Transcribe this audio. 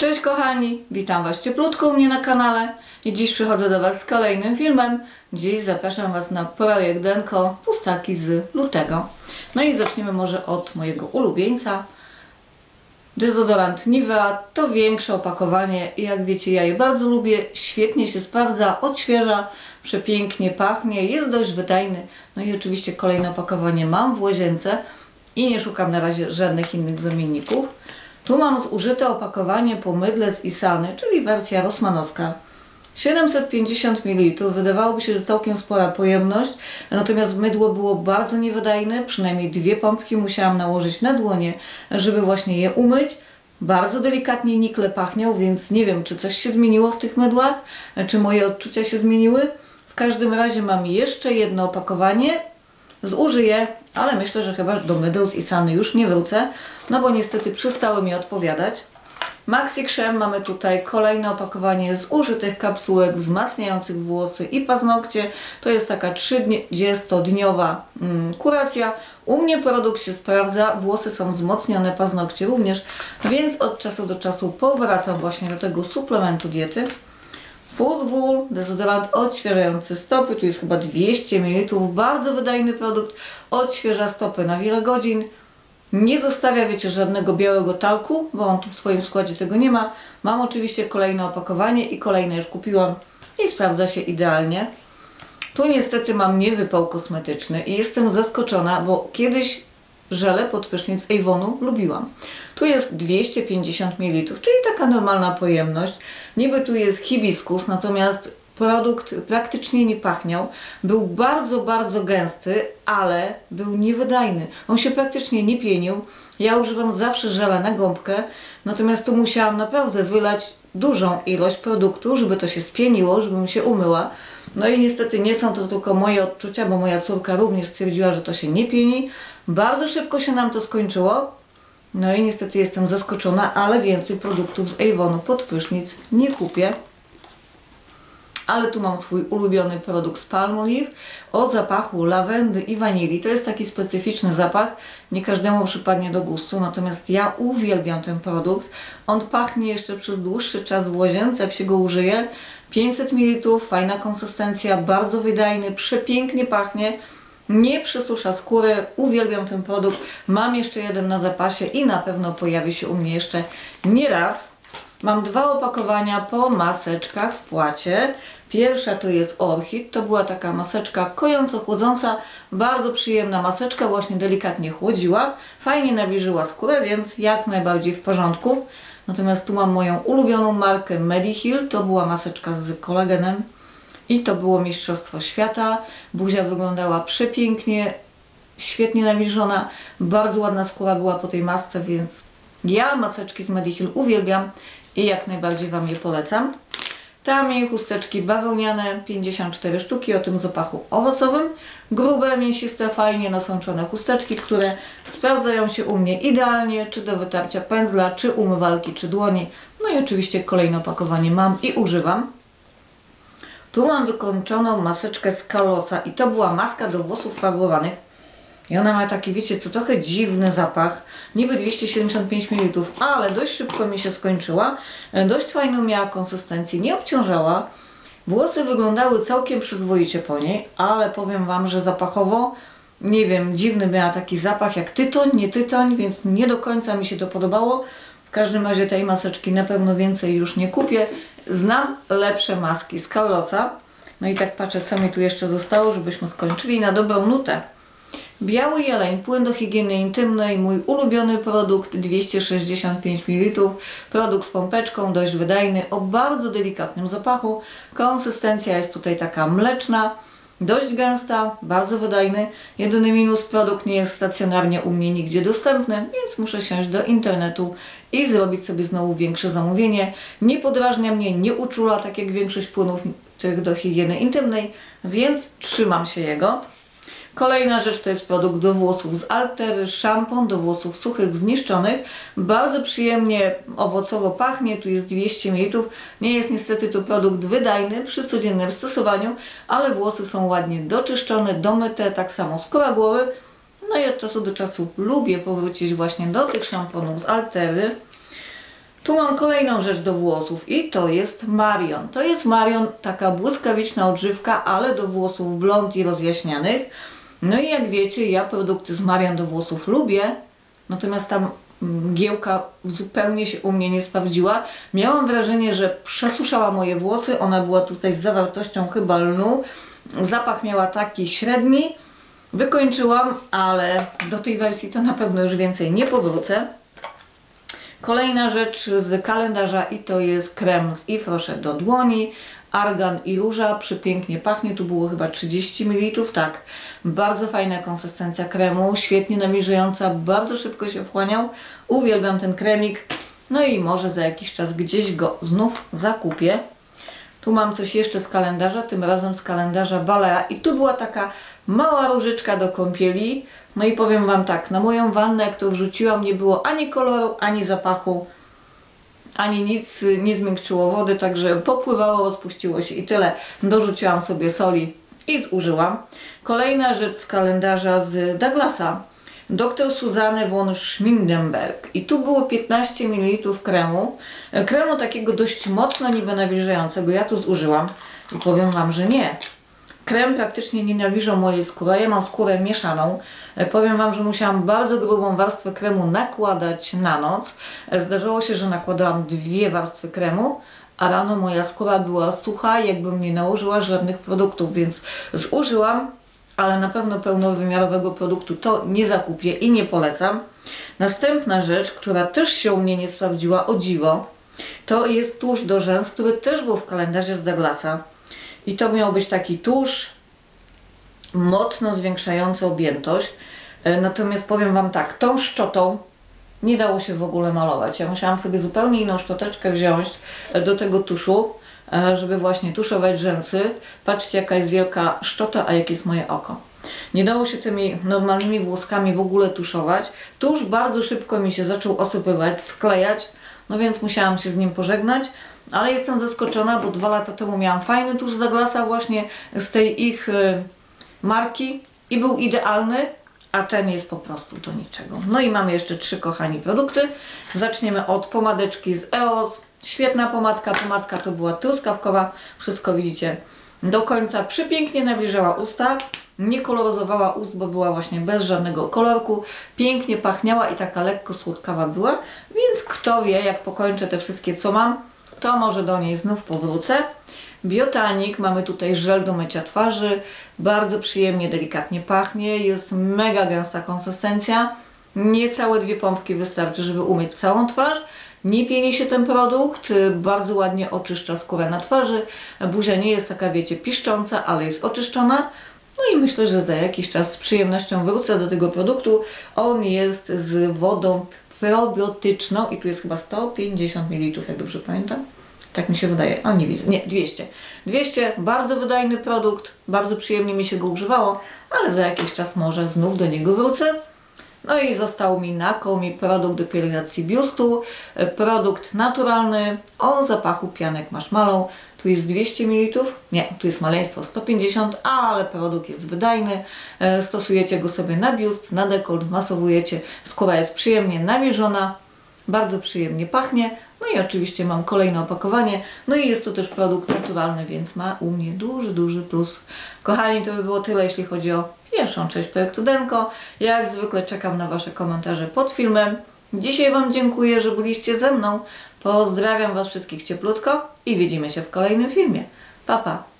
Cześć kochani, witam Was cieplutko u mnie na kanale i dziś przychodzę do Was z kolejnym filmem. Dziś zapraszam Was na projekt Denko Pustaki z lutego. No i zaczniemy może od mojego ulubieńca. Dezodorant Nivea, to większe opakowanie i jak wiecie ja je bardzo lubię, świetnie się sprawdza, odświeża, przepięknie pachnie, jest dość wydajny. No i oczywiście kolejne opakowanie mam w łazience i nie szukam na razie żadnych innych zamienników. Tu mam zużyte opakowanie po mydle z Isany, czyli wersja rosmanowska. 750 ml, wydawałoby się, że całkiem spora pojemność, natomiast mydło było bardzo niewydajne, przynajmniej 2 pompki musiałam nałożyć na dłonie, żeby właśnie je umyć. Bardzo delikatnie nikle pachniał, więc nie wiem, czy coś się zmieniło w tych mydłach, czy moje odczucia się zmieniły. W każdym razie mam jeszcze jedno opakowanie, zużyję, ale myślę, że chyba do mydeł z Isany już nie wrócę, no bo niestety przestały mi odpowiadać. Maxi Creme, mamy tutaj kolejne opakowanie zużytych kapsułek wzmacniających włosy i paznokcie. To jest taka 30-dniowa kuracja. U mnie produkt się sprawdza, włosy są wzmocnione, paznokcie również, więc od czasu do czasu powracam właśnie do tego suplementu diety. Fuzz Wool, dezodorant odświeżający stopy, tu jest chyba 200 ml, bardzo wydajny produkt, odświeża stopy na wiele godzin. Nie zostawia, wiecie, żadnego białego talku, bo on tu w swoim składzie tego nie ma. Mam oczywiście kolejne opakowanie i kolejne już kupiłam i sprawdza się idealnie. Tu niestety mam niewypał kosmetyczny i jestem zaskoczona, bo kiedyś żele pod prysznic Avonu lubiłam. Tu jest 250 ml, czyli taka normalna pojemność. Niby tu jest hibiskus, natomiast produkt praktycznie nie pachniał. Był bardzo gęsty, ale był niewydajny. On się praktycznie nie pienił. Ja używam zawsze żela na gąbkę, natomiast tu musiałam naprawdę wylać dużą ilość produktu, żeby to się spieniło, żebym się umyła. No i niestety nie są to tylko moje odczucia, bo moja córka również stwierdziła, że to się nie pieni. Bardzo szybko się nam to skończyło. No i niestety jestem zaskoczona, ale więcej produktów z Avonu pod prysznic nie kupię. Ale tu mam swój ulubiony produkt z Palmolive o zapachu lawendy i wanilii. To jest taki specyficzny zapach, nie każdemu przypadnie do gustu, natomiast ja uwielbiam ten produkt. On pachnie jeszcze przez dłuższy czas w łazience, jak się go użyje. 500 ml, fajna konsystencja, bardzo wydajny, przepięknie pachnie. Nie przesusza skóry, uwielbiam ten produkt. Mam jeszcze jeden na zapasie i na pewno pojawi się u mnie jeszcze nie raz. Mam 2 opakowania po maseczkach w płacie. Pierwsza to jest Orchid, to była taka maseczka kojąco-chłodząca, bardzo przyjemna maseczka, właśnie delikatnie chłodziła, fajnie nawilżyła skórę, więc jak najbardziej w porządku. Natomiast tu mam moją ulubioną markę Mediheal, to była maseczka z kolagenem i to było Mistrzostwo Świata. Buzia wyglądała przepięknie, świetnie nawilżona, bardzo ładna skóra była po tej masce, więc ja maseczki z Mediheal uwielbiam i jak najbardziej Wam je polecam. Tam chusteczki bawełniane, 54 sztuki o tym zapachu owocowym. Grube, mięsiste, fajnie nasączone chusteczki, które sprawdzają się u mnie idealnie, czy do wytarcia pędzla, czy umywalki, czy dłoni. No i oczywiście kolejne opakowanie mam i używam. Tu mam wykończoną maseczkę z Carlosa i to była maska do włosów farbowanych. I ona ma taki, wiecie co, trochę dziwny zapach. Niby 275 ml, ale dość szybko mi się skończyła. Dość fajną miała konsystencję, nie obciążała. Włosy wyglądały całkiem przyzwoicie po niej, ale powiem Wam, że zapachowo, nie wiem, dziwny miała taki zapach jak tytoń, nie tytoń, więc nie do końca mi się to podobało. W każdym razie tej maseczki na pewno więcej już nie kupię. Znam lepsze maski z Carlosa. No i tak patrzę, co mi tu jeszcze zostało, żebyśmy skończyli na dobrą nutę. Biały jeleń, płyn do higieny intymnej, mój ulubiony produkt, 265 ml, produkt z pompeczką, dość wydajny, o bardzo delikatnym zapachu. Konsystencja jest tutaj taka mleczna, dość gęsta, bardzo wydajny. Jedyny minus, produkt nie jest stacjonarnie u mnie nigdzie dostępny, więc muszę siąść do internetu i zrobić sobie znowu większe zamówienie. Nie podrażnia mnie, nie uczula, tak jak większość płynów tych do higieny intymnej, więc trzymam się jego. Kolejna rzecz to jest produkt do włosów z Altery, szampon do włosów suchych, zniszczonych. Bardzo przyjemnie owocowo pachnie, tu jest 200 ml. Nie jest niestety to produkt wydajny przy codziennym stosowaniu, ale włosy są ładnie doczyszczone, domyte, tak samo skóra głowy. No i od czasu do czasu lubię powrócić właśnie do tych szamponów z Altery. Tu mam kolejną rzecz do włosów i to jest Marion. To jest Marion, taka błyskawiczna odżywka, ale do włosów blond i rozjaśnianych. No i jak wiecie, ja produkty z Marion do włosów lubię, natomiast tam mgiełka zupełnie się u mnie nie sprawdziła. Miałam wrażenie, że przesuszała moje włosy, ona była tutaj z zawartością chyba lnu. Zapach miała taki średni. Wykończyłam, ale do tej wersji to na pewno już więcej nie powrócę. Kolejna rzecz z kalendarza i to jest krem z Yves Rocher do dłoni. Argan i róża, przepięknie pachnie, tu było chyba 30 ml, tak. Bardzo fajna konsystencja kremu, świetnie nawilżająca, bardzo szybko się wchłaniał. Uwielbiam ten kremik, no i może za jakiś czas gdzieś go znów zakupię. Tu mam coś jeszcze z kalendarza, tym razem z kalendarza Balea i tu była taka mała różyczka do kąpieli. No i powiem Wam tak, na moją wannę jak to wrzuciłam nie było ani koloru, ani zapachu, ani nic nie zmiękczyło wody, także popływało, rozpuściło się i tyle. Dorzuciłam sobie soli i zużyłam. Kolejna rzecz z kalendarza z Douglasa. Dr Susanne von Schmidberg. I tu było 15 ml kremu. Kremu takiego dość mocno niby nawilżającego. Ja to zużyłam i powiem Wam, że nie. Krem praktycznie nie nawilżał mojej skóry. Ja mam skórę mieszaną. Powiem Wam, że musiałam bardzo grubą warstwę kremu nakładać na noc. Zdarzyło się, że nakładałam 2 warstwy kremu, a rano moja skóra była sucha, jakbym nie nałożyła żadnych produktów, więc zużyłam, ale na pewno pełnowymiarowego produktu to nie zakupię i nie polecam. Następna rzecz, która też się u mnie nie sprawdziła, o dziwo, to jest tusz do rzęs, który też był w kalendarzu z Douglasa. I to miał być taki tusz mocno zwiększający objętość. Natomiast powiem Wam tak, tą szczotą nie dało się w ogóle malować. Ja musiałam sobie zupełnie inną szczoteczkę wziąć do tego tuszu, żeby właśnie tuszować rzęsy. Patrzcie, jaka jest wielka szczota, a jakie jest moje oko. Nie dało się tymi normalnymi włoskami w ogóle tuszować. Tusz bardzo szybko mi się zaczął osypywać, sklejać, no więc musiałam się z nim pożegnać. Ale jestem zaskoczona, bo 2 lata temu miałam fajny tusz z Douglasa właśnie z tej ich marki i był idealny, a ten jest po prostu do niczego. No i mamy jeszcze 3, kochani, produkty. Zaczniemy od pomadeczki z EOS. Świetna pomadka, pomadka to była truskawkowa, wszystko widzicie do końca. Przepięknie nawilżała usta, nie koloryzowała ust, bo była właśnie bez żadnego kolorku. Pięknie pachniała i taka lekko słodkawa była, więc kto wie, jak pokończę te wszystkie, co mam, to może do niej znów powrócę. Biotanik, mamy tutaj żel do mycia twarzy, bardzo przyjemnie, delikatnie pachnie, jest mega gęsta konsystencja, niecałe 2 pompki wystarczy, żeby umyć całą twarz, nie pieni się ten produkt, bardzo ładnie oczyszcza skórę na twarzy, buzia nie jest taka, wiecie, piszcząca, ale jest oczyszczona. No i myślę, że za jakiś czas z przyjemnością wrócę do tego produktu. On jest z wodą probiotyczną i tu jest chyba 150 ml, jak dobrze pamiętam. Tak mi się wydaje, a nie widzę, nie, 200. 200, bardzo wydajny produkt, bardzo przyjemnie mi się go używało, ale za jakiś czas może znów do niego wrócę. No i został mi na kołmi produkt do pielęgnacji biustu, produkt naturalny o zapachu pianek marshmallow. Tu jest 200 ml, nie, tu jest maleństwo 150, ale produkt jest wydajny. Stosujecie go sobie na biust, na dekolt, masowujecie, skóra jest przyjemnie nawilżona, bardzo przyjemnie pachnie. No i oczywiście mam kolejne opakowanie, no i jest to też produkt naturalny, więc ma u mnie duży plus. Kochani, to by było tyle, jeśli chodzi o pierwszą część projektu Denko. Jak zwykle czekam na Wasze komentarze pod filmem. Dzisiaj Wam dziękuję, że byliście ze mną. Pozdrawiam Was wszystkich cieplutko i widzimy się w kolejnym filmie. Pa, pa!